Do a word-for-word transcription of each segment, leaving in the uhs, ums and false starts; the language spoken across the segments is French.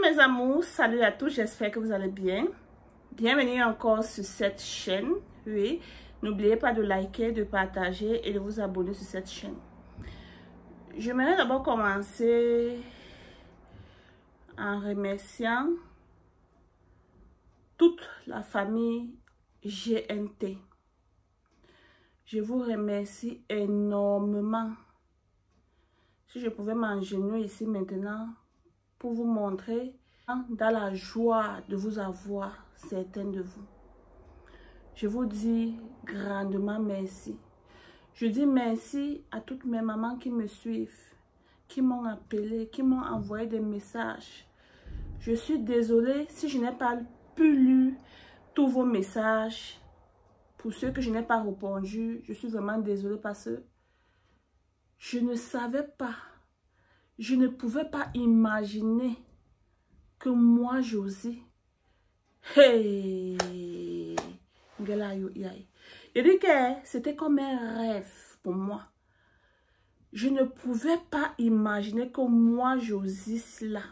mes amours, salut à tous, j'espère que vous allez bien. Bienvenue encore sur cette chaîne. Oui, n'oubliez pas de liker, de partager et de vous abonner sur cette chaîne. J'aimerais d'abord commencer en remerciant toute la famille G N T. Je vous remercie énormément. Si je pouvais m'agenouiller ici maintenant pour vous montrer dans la joie de vous avoir, certains de vous. Je vous dis grandement merci. Je dis merci à toutes mes mamans qui me suivent, qui m'ont appelé, qui m'ont envoyé des messages. Je suis désolée si je n'ai pas pu lire tous vos messages. Pour ceux que je n'ai pas répondu, je suis vraiment désolée parce que je ne savais pas, je ne pouvais pas imaginer que moi, Josie, hey, je dis que c'était comme un rêve pour moi. Je ne pouvais pas imaginer que moi, Josie, cela.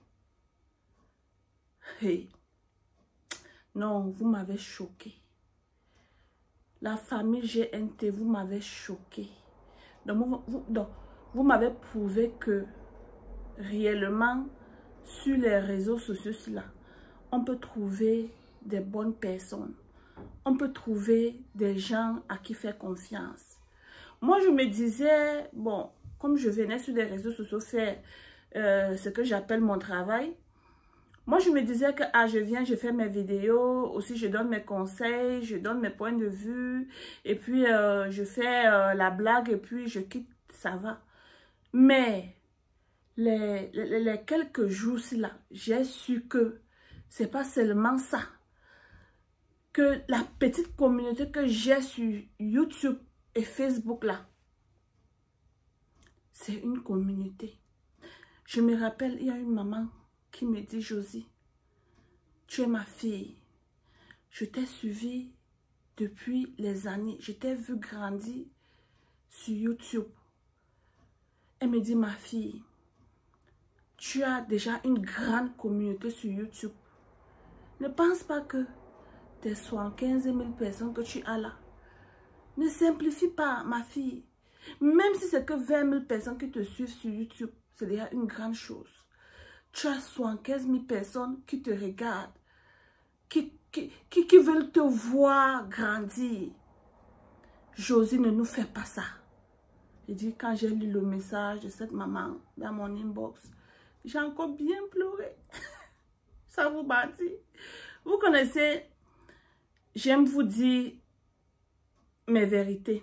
Hey, non, vous m'avez choqué. La famille G N T, vous m'avez choqué. Donc, vous, vous, donc, vous m'avez prouvé que réellement, sur les réseaux sociaux, là, on peut trouver des bonnes personnes. On peut trouver des gens à qui faire confiance. Moi, je me disais, bon, comme je venais sur les réseaux sociaux faire euh, ce que j'appelle mon travail, moi, je me disais que ah, je viens, je fais mes vidéos, aussi je donne mes conseils, je donne mes points de vue, et puis euh, je fais euh, la blague, et puis je quitte, ça va. Mais les, les, les quelques jours-là, j'ai su que c'est pas seulement ça. Que la petite communauté que j'ai sur YouTube et Facebook là, c'est une communauté. Je me rappelle, il y a une maman qui me dit, Josie, tu es ma fille. Je t'ai suivie depuis les années. Je t'ai vu grandir sur YouTube. Elle me dit, ma fille, tu as déjà une grande communauté sur YouTube. Ne pense pas que tes soixante-quinze mille personnes que tu as là, ne simplifie pas, ma fille. Même si c'est que vingt mille personnes qui te suivent sur YouTube, c'est déjà une grande chose. Tu as soixante-quinze mille personnes qui te regardent, qui, qui, qui, qui veulent te voir grandir. Josie, ne nous fait pas ça. Je dis, quand j'ai lu le message de cette maman dans mon inbox, j'ai encore bien pleuré. Ça vous bâtit. Vous connaissez, j'aime vous dire mes vérités.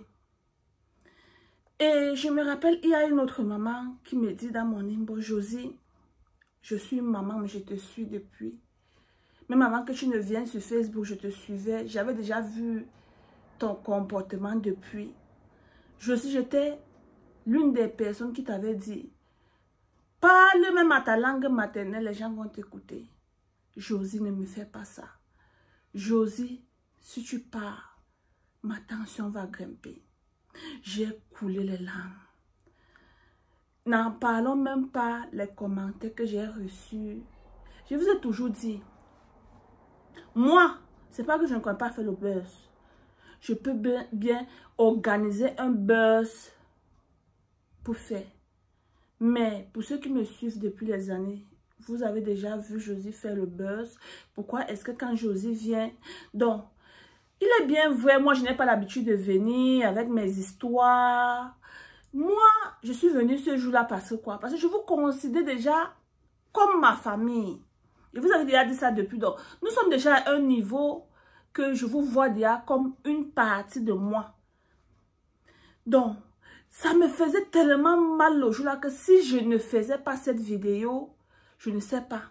Et je me rappelle, il y a une autre maman qui me dit dans mon inbox, Josie, je suis une maman, mais je te suis depuis. Même avant que tu ne viennes sur Facebook, je te suivais. J'avais déjà vu ton comportement depuis. Josie, j'étais l'une des personnes qui t'avait dit, parle même à ta langue maternelle, les gens vont t'écouter. Josie, ne me fais pas ça. Josie, si tu pars, ma tension va grimper. J'ai coulé les larmes. N'en parlons même pas les commentaires que j'ai reçus. Je vous ai toujours dit, moi, c'est pas que je ne connais pas faire le buzz. Je peux bien, bien organiser un buzz pour faire. Mais pour ceux qui me suivent depuis les années, vous avez déjà vu Josie faire le buzz. Pourquoi est-ce que quand Josie vient... Donc, il est bien vrai, moi je n'ai pas l'habitude de venir avec mes histoires. Moi, je suis venue ce jour-là parce que quoi? Parce que je vous considère déjà comme ma famille. Et vous avez déjà dit ça depuis. Donc, nous sommes déjà à un niveau que je vous vois déjà comme une partie de moi. Donc, ça me faisait tellement mal le jour-là que si je ne faisais pas cette vidéo, je ne sais pas.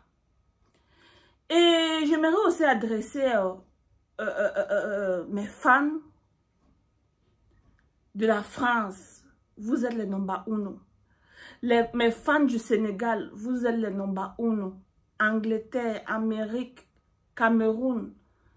Et j'aimerais aussi adresser euh, euh, euh, euh, euh, mes fans de la France. Vous êtes les number uno. Les, mes fans du Sénégal, vous êtes les number uno. Angleterre, Amérique, Cameroun.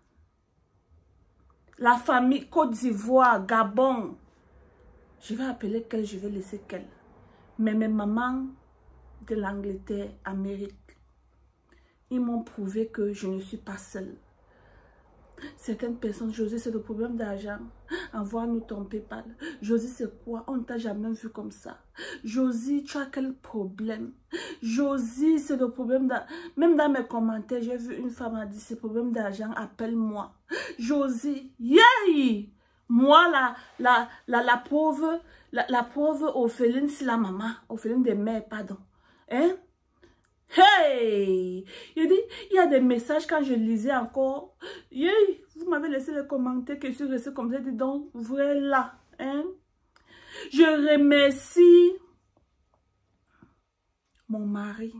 La famille Côte d'Ivoire, Gabon. Je vais appeler quelle, je vais laisser quelle. Mais mes mamans de l'Angleterre, Amérique. ils m'ont prouvé que je ne suis pas seule. Certaines personnes, Josie, c'est le problème d'argent. Envoie-nous ton PayPal. Josie, c'est quoi? On ne t'a jamais vu comme ça. Josie, tu as quel problème? Josie, c'est le problème d'argent. Même dans mes commentaires, j'ai vu une femme a dit, c'est le problème d'argent, appelle-moi. Josie, yay! Moi, la, la, la, la pauvre, la, la pauvre Ophéline, c'est la maman. Ophéline des mères, pardon. Hein? Hey! Il dit, il y a des messages quand je lisais encore. Yeah, vous m'avez laissé les commentaires que je suis restée comme ça. Dis donc, voilà. Hein? Je remercie mon mari.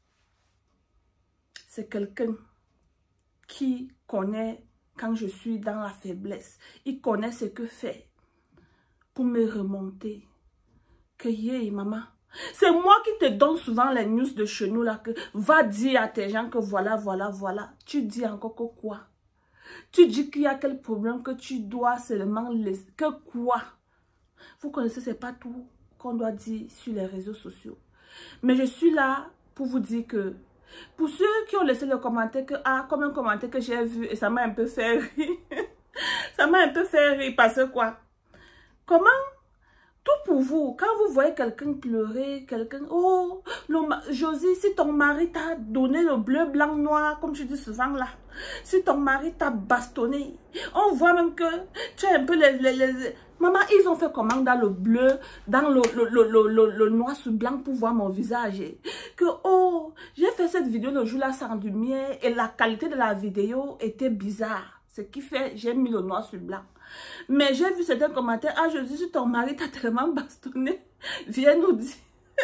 C'est quelqu'un qui connaît quand je suis dans la faiblesse. Il connaît ce que faire pour me remonter. Que yeah, maman. C'est moi qui te donne souvent les news de chez nous là, que va dire à tes gens que voilà, voilà, voilà. Tu dis encore que quoi? Tu dis qu'il y a quel problème que tu dois seulement laisser. Que quoi? Vous connaissez, c'est pas tout qu'on doit dire sur les réseaux sociaux. Mais je suis là pour vous dire que, pour ceux qui ont laissé le commentaire, que ah, comme un commentaire que j'ai vu et ça m'a un peu fait rire. Ça m'a un peu fait rire parce que quoi? Comment? Tout pour vous, quand vous voyez quelqu'un pleurer, quelqu'un, oh, le, Josie, si ton mari t'a donné le bleu, blanc, noir, comme tu dis souvent là, si ton mari t'a bastonné, on voit même que tu as un peu les, les, les... Maman, ils ont fait comment dans le bleu, dans le, le, le, le, le, le noir sur blanc pour voir mon visage. Que, oh, j'ai fait cette vidéo le jour-là sans lumière et la qualité de la vidéo était bizarre. Ce qui fait, j'ai mis le noir sur blanc. Mais j'ai vu certains commentaires. Ah, je dis, si ton mari t'a tellement bastonné, viens nous dire.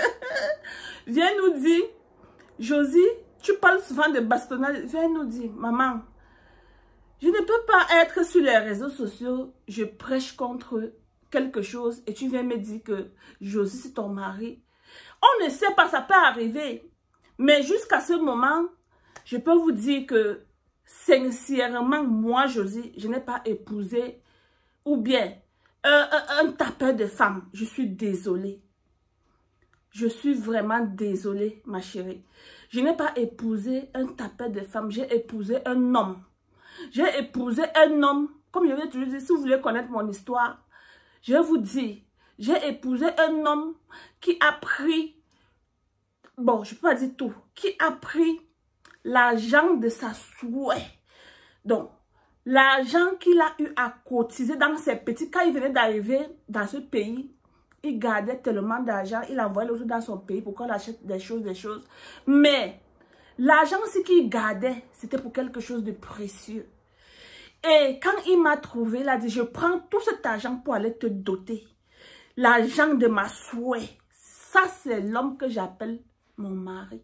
Viens nous dire. Josie, tu parles souvent de bastonnage. Viens nous dire, maman, je ne peux pas être sur les réseaux sociaux. Je prêche contre quelque chose et tu viens me dire que Josie, c'est ton mari. On ne sait pas, ça peut arriver. Mais jusqu'à ce moment, je peux vous dire que sincèrement, moi, Josie, je n'ai pas épousé ou bien euh, un, un tapeur de femmes. Je suis désolée. Je suis vraiment désolée, ma chérie. Je n'ai pas épousé un tapeur de femmes. J'ai épousé un homme. J'ai épousé un homme. Comme je vais toujours dire, si vous voulez connaître mon histoire, je vais vous dire, j'ai épousé un homme qui a pris, bon, je ne peux pas dire tout, qui a pris l'argent de sa souhait. Donc, l'argent qu'il a eu à cotiser dans ses petits... Quand il venait d'arriver dans ce pays, il gardait tellement d'argent, il envoyait l'autre dans son pays pour qu'on achète des choses, des choses. Mais l'argent aussi qu'il gardait, c'était pour quelque chose de précieux. Et quand il m'a trouvé, il a dit, je prends tout cet argent pour aller te doter. L'argent de ma souhait. Ça, c'est l'homme que j'appelle mon mari.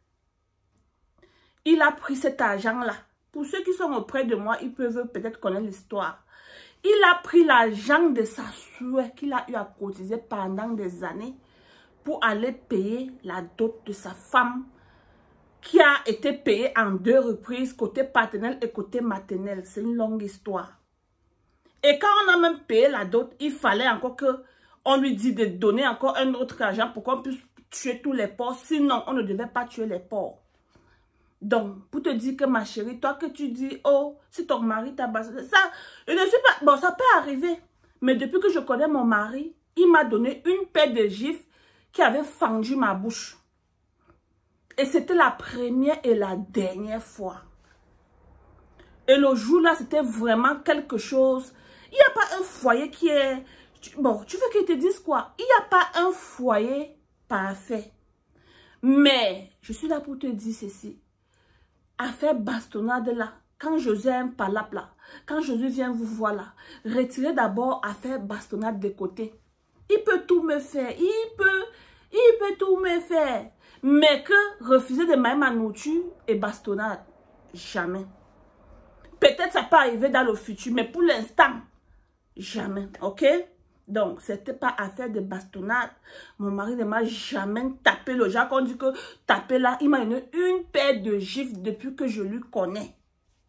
Il a pris cet argent-là. Pour ceux qui sont auprès de moi, ils peuvent peut-être connaître l'histoire. Il a pris l'argent de sa souhait qu'il a eu à cotiser pendant des années pour aller payer la dot de sa femme qui a été payée en deux reprises, côté paternel et côté maternel. C'est une longue histoire. Et quand on a même payé la dot, il fallait encore que on lui dise de donner encore un autre argent pour qu'on puisse tuer tous les porcs. Sinon, on ne devait pas tuer les porcs. Donc, pour te dire que ma chérie, toi que tu dis, oh, si ton mari t'a bastonné, ça, je ne suis pas, bon, ça peut arriver. Mais depuis que je connais mon mari, il m'a donné une paire de gifles qui avait fendu ma bouche. Et c'était la première et la dernière fois. Et le jour-là, c'était vraiment quelque chose. Il n'y a pas un foyer qui est... Bon, tu veux qu'ils te disent quoi? Il n'y a pas un foyer parfait. Mais, je suis là pour te dire ceci. Affaire bastonnade là, quand Josué a un palap là, quand Josué vient vous voir là, retirez d'abord affaire bastonnade de côté. Il peut tout me faire, il peut, il peut tout me faire. Mais que refuser de mettre ma nourriture et bastonnade, jamais. Peut-être ça peut arriver dans le futur, mais pour l'instant, jamais, ok? Donc, c'était pas affaire de bastonnade. Mon mari ne m'a jamais tapé le genre. Quand on dit que taper là, il m'a donné une paire de gifles depuis que je lui connais.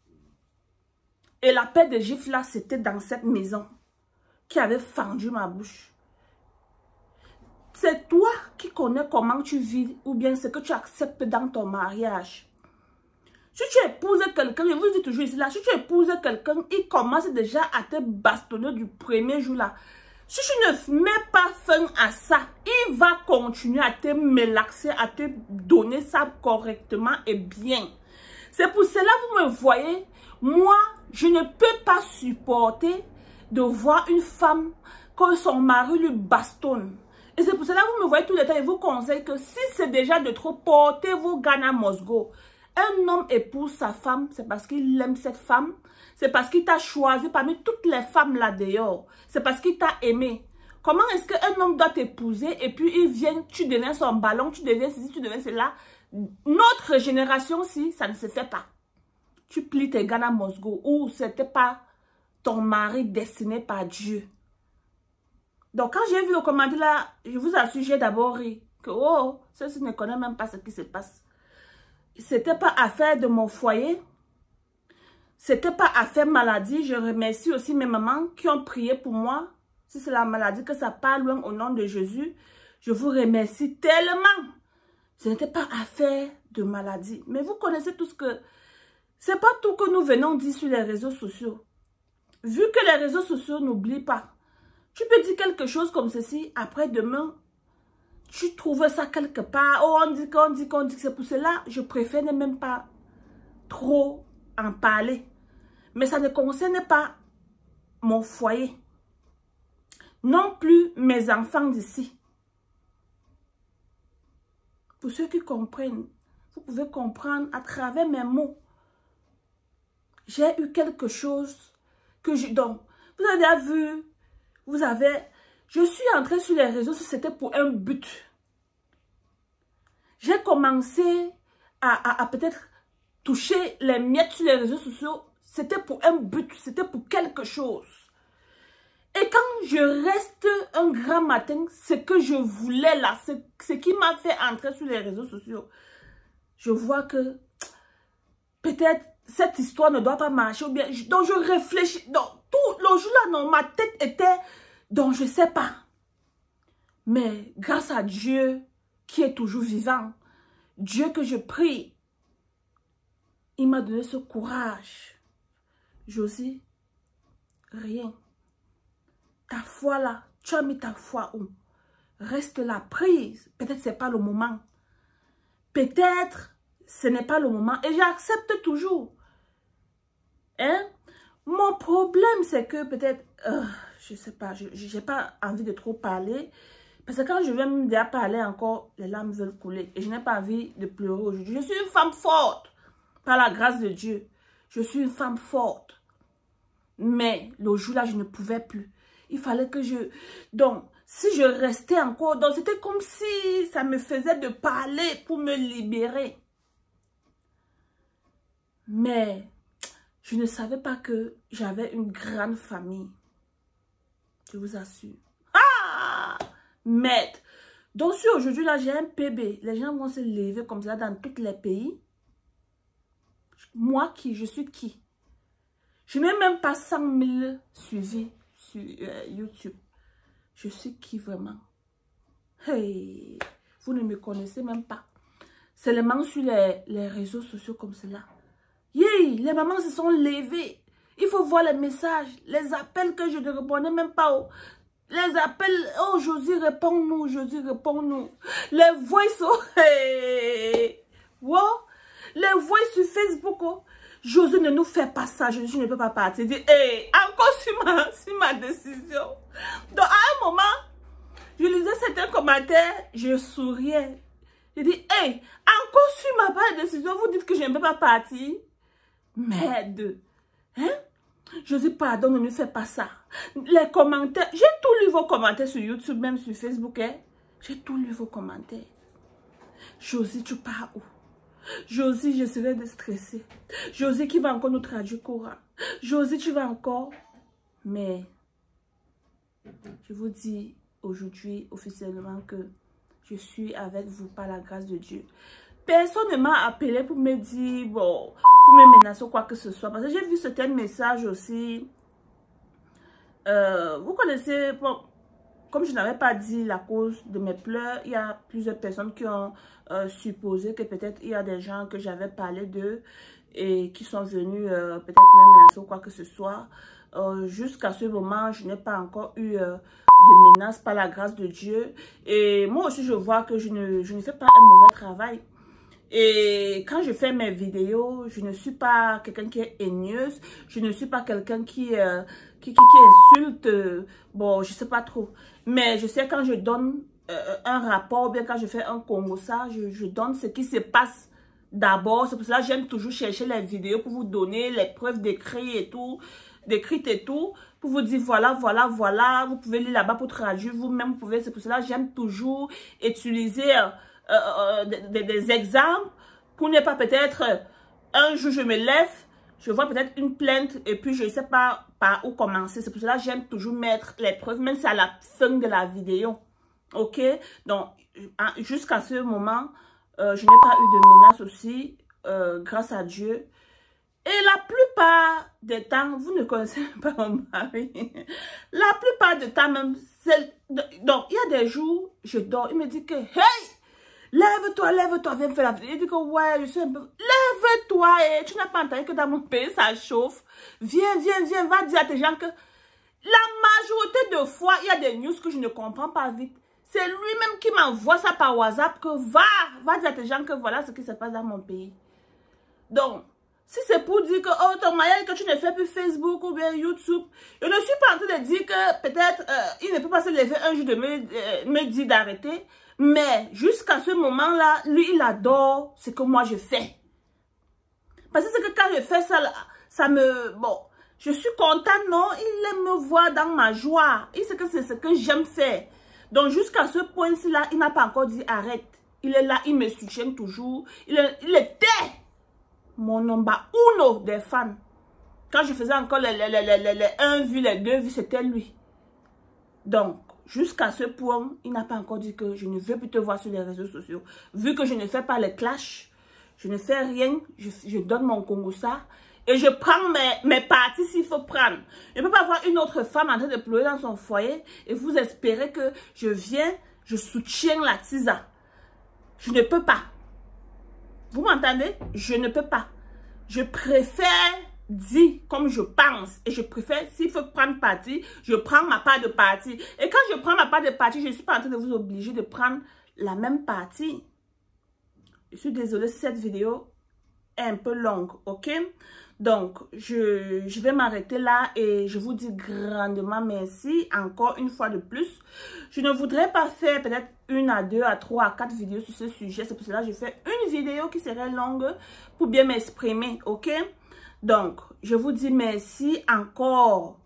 Et la paire de gifles là, c'était dans cette maison qui avait fendu ma bouche. C'est toi qui connais comment tu vis ou bien ce que tu acceptes dans ton mariage. Si tu épouses quelqu'un, je vous dis toujours ici là, si tu épouses quelqu'un, il commence déjà à te bastonner du premier jour là. Si tu ne mets pas fin à ça, il va continuer à te mélaxer, à te donner ça correctement et bien. C'est pour cela que vous me voyez, moi, je ne peux pas supporter de voir une femme que son mari lui bastonne. Et c'est pour cela que vous me voyez tout le temps et vous conseille que si c'est déjà de trop, portez vos Ghana Mosgo. Un homme épouse sa femme, c'est parce qu'il aime cette femme. C'est parce qu'il t'a choisi parmi toutes les femmes là dehors. C'est parce qu'il t'a aimé. Comment est-ce qu'un homme doit t'épouser et puis il vient, tu deviens son ballon, tu deviens ceci, tu deviens cela. Notre génération, si, ça ne se fait pas. Tu plies tes Ghana Mosgo ou c'était pas ton mari destiné par Dieu. Donc quand j'ai vu le commentaire là, je vous assure, j'ai d'abord ri. Que oh, ceci ne connaît même pas ce qui se passe. C'était pas affaire de mon foyer. C'était pas affaire maladie. Je remercie aussi mes mamans qui ont prié pour moi. Si c'est la maladie que ça part loin au nom de Jésus, je vous remercie tellement. Ce n'était pas affaire de maladie. Mais vous connaissez tout ce que... C'est pas tout que nous venons dire sur les réseaux sociaux. Vu que les réseaux sociaux n'oublient pas. Tu peux dire quelque chose comme ceci, après demain, tu trouves ça quelque part. Oh, on dit qu'on dit qu'on dit que c'est pour cela. Je préfère ne même pas trop en parler. Mais ça ne concerne pas mon foyer. Non plus mes enfants d'ici. Pour ceux qui comprennent, vous pouvez comprendre à travers mes mots. J'ai eu quelque chose que je... Donc, vous avez déjà vu, vous avez... Je suis entrée sur les réseaux, c'était pour un but. J'ai commencé à, à, à peut-être toucher les miettes sur les réseaux sociaux. C'était pour un but, c'était pour quelque chose. Et quand je reste un grand matin, ce que je voulais là, ce, ce qui m'a fait entrer sur les réseaux sociaux, je vois que peut-être cette histoire ne doit pas marcher. Ou bien, donc je réfléchis. Donc tout le jour là, non, ma tête était... Donc je ne sais pas. Mais grâce à Dieu qui est toujours vivant, Dieu que je prie, il m'a donné ce courage. Josie, rien. Ta foi là, tu as mis ta foi où? Reste là, prise. Peut-être ce n'est pas le moment. Peut-être ce n'est pas le moment. Et j'accepte toujours. Hein? Mon problème, c'est que peut-être... Euh, je ne sais pas, je n'ai pas envie de trop parler. Parce que quand je vais me déjà parler encore, les larmes veulent couler. Et je n'ai pas envie de pleurer aujourd'hui. Je suis une femme forte. Par la grâce de Dieu. Je suis une femme forte. Mais le jour-là, je ne pouvais plus. Il fallait que je... Donc, si je restais encore... Donc, c'était comme si ça me faisait de parler pour me libérer. Mais je ne savais pas que j'avais une grande famille. Je vous assure. Ah! Maître. Donc, si aujourd'hui, là, j'ai un P B, les gens vont se lever comme ça dans tous les pays. Moi, qui? Je suis qui? Je n'ai même pas cent mille suivis sur euh, YouTube. Je suis qui vraiment? Hey! Vous ne me connaissez même pas. Seulement sur les, les réseaux sociaux comme cela. Yeah, les mamans se sont levées. Il faut voir les messages, les appels que je ne répondais même pas. Aux, les appels, oh Josie, réponds-nous, Josie, réponds-nous. Les voices, oh, hey, wow. Les voix sur Facebook, oh. Josie, ne nous fais pas ça, je, je ne peux pas partir. Dis, hey, encore sur ma, sur ma décision. Donc, à un moment, je lisais certains commentaires, je souriais. Je dis, hey, encore sur ma part de décision, vous dites que je ne peux pas partir. Merde. Hein? Josie, pardon, ne me fais pas ça. Les commentaires, j'ai tout lu vos commentaires sur YouTube, même sur Facebook. Hein? J'ai tout lu vos commentaires. Josie, tu pars où? Josie, je serai stressée. Josie, qui va encore nous traduire Coran. Josie, tu vas encore. Mais, je vous dis aujourd'hui officiellement que je suis avec vous par la grâce de Dieu. Personne ne m'a appelé pour me dire, bon, pour me menacer ou quoi que ce soit. Parce que j'ai vu certains messages aussi. Euh, vous connaissez, bon, comme je n'avais pas dit la cause de mes pleurs, il y a plusieurs personnes qui ont euh, supposé que peut-être il y a des gens que j'avais parlé d'eux et qui sont venus euh, peut-être même menacer ou quoi que ce soit. Euh, Jusqu'à ce moment, je n'ai pas encore eu euh, de menaces par la grâce de Dieu. Et moi aussi, je vois que je ne, je ne fais pas un mauvais travail. Et quand je fais mes vidéos, je ne suis pas quelqu'un qui est haineuse. Je ne suis pas quelqu'un qui, euh, qui, qui, qui insulte. Euh, bon, je sais pas trop. Mais je sais quand je donne euh, un rapport, ou bien quand je fais un Congo, ça, je, je donne ce qui se passe d'abord. C'est pour cela que j'aime toujours chercher les vidéos pour vous donner les preuves d'écrit et tout, d'écrites et tout, pour vous dire voilà, voilà, voilà. Vous pouvez lire là-bas pour traduire vous-même. Vous pouvez. C'est pour cela que j'aime toujours utiliser Euh, Euh, euh, des, des exemples pour ne pas peut-être euh, un jour je me lève, je vois peut-être une plainte et puis je ne sais pas par où commencer. C'est pour cela que j'aime toujours mettre les preuves, même si c'est à la fin de la vidéo. Ok? Donc, jusqu'à ce moment, euh, je n'ai pas eu de menace aussi, euh, grâce à Dieu. Et la plupart des temps, vous ne connaissez pas mon mari. La plupart des temps même, donc il y a des jours, je dors, il me dit que, hey! Lève-toi, lève-toi, viens faire la vidéo. Il dit que ouais, je suis un peu... Lève-toi et tu n'as pas entendu que dans mon pays, ça chauffe. Viens, viens, viens, va dire à tes gens que la majorité de fois, il y a des news que je ne comprends pas vite. C'est lui-même qui m'envoie ça par WhatsApp que va, va dire à tes gens que voilà ce qui se passe dans mon pays. Donc, si c'est pour dire que, oh, ton mariage, que tu ne fais plus Facebook ou bien YouTube, je ne suis pas en train de dire que peut-être euh, il ne peut pas se lever un jour de me, euh, me dire d'arrêter. Mais jusqu'à ce moment-là, lui, il adore ce que moi je fais. Parce que c'est que quand je fais ça, ça me... Bon, je suis contente, non? Il aime me voir dans ma joie. Il sait que c'est ce que j'aime faire. Donc jusqu'à ce point-ci là, il n'a pas encore dit arrête. Il est là, il me soutient toujours. Il, est, il était mon number uno des fans. Quand je faisais encore les, les, les, les, les un vues, les deux vues, c'était lui. Donc, jusqu'à ce point, il n'a pas encore dit que je ne veux plus te voir sur les réseaux sociaux. Vu que je ne fais pas les clashs, je ne fais rien, je, je donne mon Congo ça. Et je prends mes, mes parties s'il faut prendre. Je ne peux pas avoir une autre femme en train de pleurer dans son foyer et vous espérez que je viens, je soutiens la tisa. Je ne peux pas. Vous m'entendez? Je ne peux pas. Je préfère dire comme je pense. Et je préfère, s'il faut prendre parti, je prends ma part de parti. Et quand je prends ma part de parti, je ne suis pas en train de vous obliger de prendre la même partie. Je suis désolée si cette vidéo est un peu longue, ok? Donc, je, je vais m'arrêter là et je vous dis grandement merci encore une fois de plus. Je ne voudrais pas faire peut-être une à deux, à trois, à quatre vidéos sur ce sujet. C'est pour cela que je fais une vidéo qui serait longue pour bien m'exprimer, ok? Donc, je vous dis merci encore.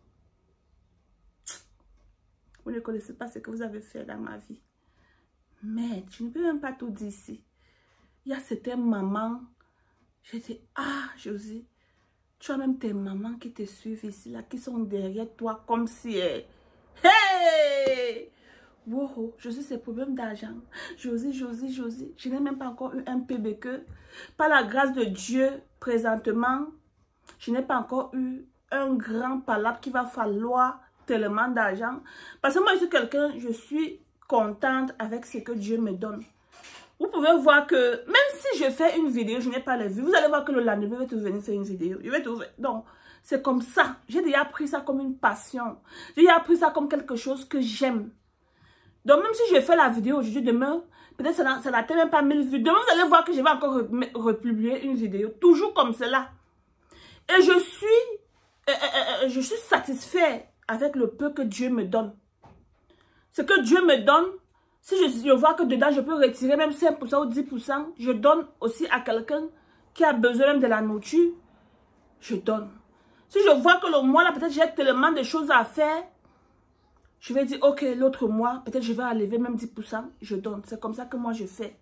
Vous ne connaissez pas ce que vous avez fait dans ma vie. Mais je ne peux même pas tout dire ici. Il y a certaines mamans. Je dis, ah, Josie. Tu as même tes mamans qui te suivent ici, là, qui sont derrière toi comme si... Eh, hey! Wow, Josie, c'est problème d'argent. Josie, Josie, Josie. Je n'ai même pas encore eu un P B que. Par la grâce de Dieu, présentement, je n'ai pas encore eu un grand palabre qui va falloir tellement d'argent. Parce que moi, je suis quelqu'un, je suis contente avec ce que Dieu me donne. Vous pouvez voir que même si je fais une vidéo, je n'ai pas les vues. Vous allez voir que le lendemain, je vais te venir faire une vidéo. Je vais te... Donc, c'est comme ça. J'ai déjà pris ça comme une passion. J'ai déjà pris ça comme quelque chose que j'aime. Donc, même si je fais la vidéo aujourd'hui, demain, peut-être ça n'atteint même pas mille vues. Demain, vous allez voir que je vais encore republier une vidéo. Toujours comme cela. Et je suis, euh, euh, euh, je suis satisfait avec le peu que Dieu me donne. Ce que Dieu me donne, si je, je vois que dedans, je peux retirer même cinq pour cent ou dix pour cent, je donne aussi à quelqu'un qui a besoin même de la nourriture, je donne. Si je vois que le mois là, peut-être j'ai tellement de choses à faire, je vais dire, ok, l'autre mois, peut-être je vais enlever même dix pour cent, je donne. C'est comme ça que moi je fais.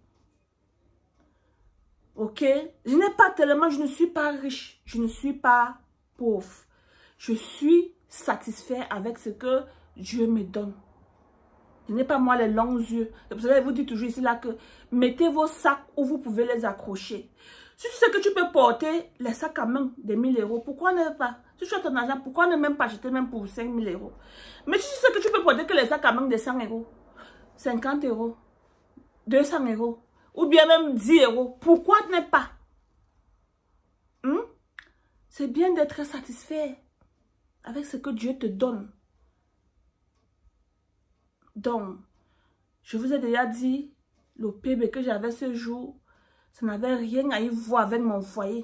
Ok? Je n'ai pas tellement, je ne suis pas riche, je ne suis pas pauvre. Je suis satisfait avec ce que Dieu me donne. Ce n'est pas moi les longs yeux. C'est pour ça que je vous dis toujours ici là que mettez vos sacs où vous pouvez les accrocher. Si tu sais que tu peux peux porter les sacs à main de mille euros. Pourquoi ne pas? Si tu as ton argent, pourquoi ne même pas acheter même pour cinq mille euros? Mais si tu sais que tu peux porter que les sacs à main de cent euros, cinquante euros, deux cents euros, ou bien même dix euros, pourquoi ne pas? Hmm? C'est bien d'être satisfait avec ce que Dieu te donne. Donc, je vous ai déjà dit, le P B que j'avais ce jour, ça n'avait rien à y voir avec mon foyer.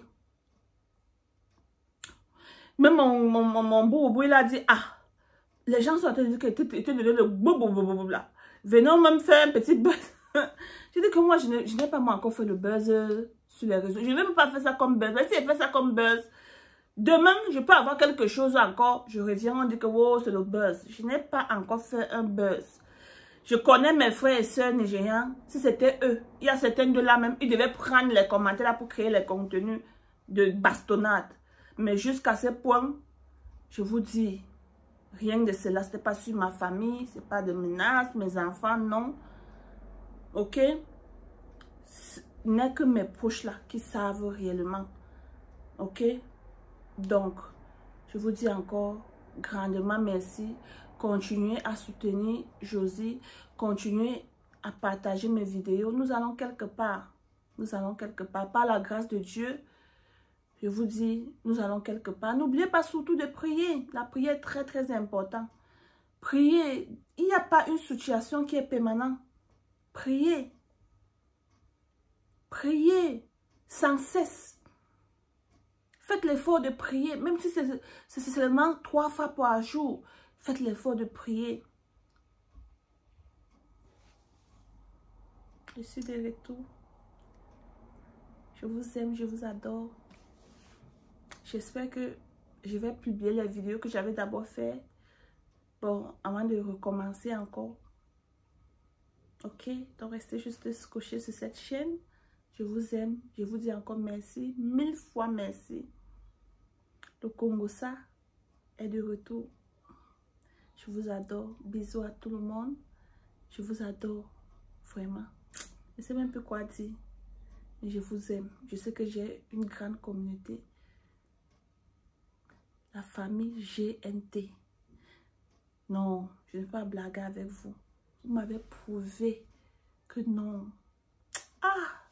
Même mon, mon, mon, mon boubou, il a dit, ah, les gens sont en train de dire que tu te donné le boubou là. Venons même faire un petit buzz. J'ai dit que moi, je n'ai pas moi encore fait le buzz sur les réseaux. Je n'ai même pas fait ça comme buzz. Mais si j'ai fait ça comme buzz, demain, je peux avoir quelque chose encore. Je reviens, on dit que oh, c'est le buzz. Je n'ai pas encore fait un buzz. Je connais mes frères et sœurs nigérians. Si c'était eux, il y a certains de là même, ils devaient prendre les commentaires là pour créer les contenus de bastonnade. Mais jusqu'à ce point, je vous dis, rien de cela. Ce n'est pas sur ma famille, ce n'est pas de menaces, mes enfants, non. Ok? Ce n'est que mes proches là qui savent réellement. Ok? Donc, je vous dis encore grandement merci. Continuez à soutenir Josie. Continuez à partager mes vidéos. Nous allons quelque part. Nous allons quelque part. Par la grâce de Dieu, je vous dis, nous allons quelque part. N'oubliez pas surtout de prier. La prière est très, très importante. Priez. Il n'y a pas une situation qui est permanente. Priez. Priez sans cesse. Faites l'effort de prier. Même si c'est seulement trois fois par jour. Faites l'effort de prier. Je suis de retour. Je vous aime, je vous adore. J'espère que je vais publier les vidéos que j'avais d'abord fait. Bon, avant de recommencer encore. Ok, donc restez juste scotché sur cette chaîne. Je vous aime. Je vous dis encore merci. Mille fois merci. Le Congossa est de retour. Je vous adore. Bisous à tout le monde. Je vous adore. Vraiment. Je ne sais même plus quoi dire. Mais je vous aime. Je sais que j'ai une grande communauté. La famille G N T. Non, je ne vais pas blaguer avec vous. Vous m'avez prouvé que non. Ah!